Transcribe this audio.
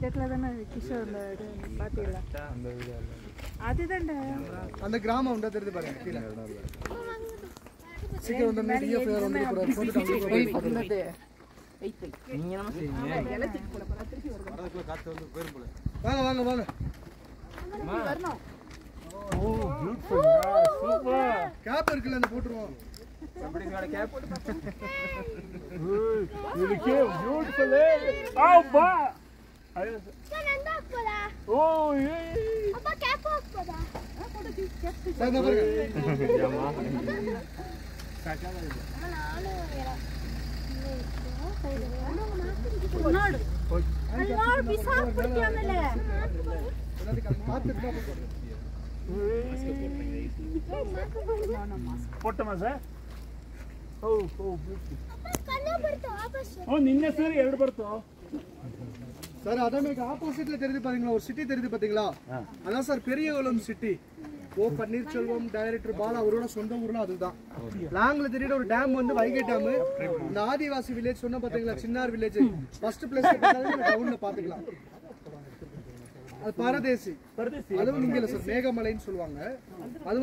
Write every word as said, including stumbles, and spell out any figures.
இந்த இடத்துல தானே கிஷோர் பாத்தீங்களா அதுதான்டா அந்த கிராமம் உண்டா தெரியுது பாருங்க கீழே சீக்கிரம் வந்து மீடியா ஃபேர் வந்து போட்டு நீங்க என்ன செய்வீங்க வாங்க வாங்க வாங்க வரணும் ஓ பியூட்டிஃபுல் சூப்பர் கேப் இருக்குல அந்த போட்டுருவோம் அப்படிங்கற கேப் இது கே பியூட்டிஃபுல் ஆபா கனந்தா போடா ஓ ஏய் அப்பா கேப் போடா போடு கேப் சாங்க பாருங்க ஜாமா சாக்கால நானு வேற நாடு அல்லாஹ் பிசாப் பிடிக்காமல பாத்துட்டு போட்டமா ಸರ್ ಓ ಓ ಕಣ್ಣು ಬರ್ತಾ ವಾಪಸ್ ಓ ನಿನ್ನೆ ಸರ್ ಎರಡು ಬರ್ತು சார் அத மேக்கு ஆப்போசிட்ல தெரியுது பாத்தீங்களா ஒரு சிட்டி தெரியுது பாத்தீங்களா அதான் sir Periyakulam city O Panneerselvam director Bala அவரோட சொந்த ஊர்ல அதுதான் லாங்ல தெரியுற ஒரு டேம் வந்து வைகை டேம் இந்த ஆதிவாசி வில்லேஜ் சொன்ன பாத்தீங்களா சின்னார் வில்லேஜ் ஃபர்ஸ்ட் பிளேஸ் டவுன்ல பாத்துக்கலாம் அது பரதேசி பரதேசி அதுவும் இங்க இல்ல சார் மேகமலைன்னு சொல்லுவாங்க அது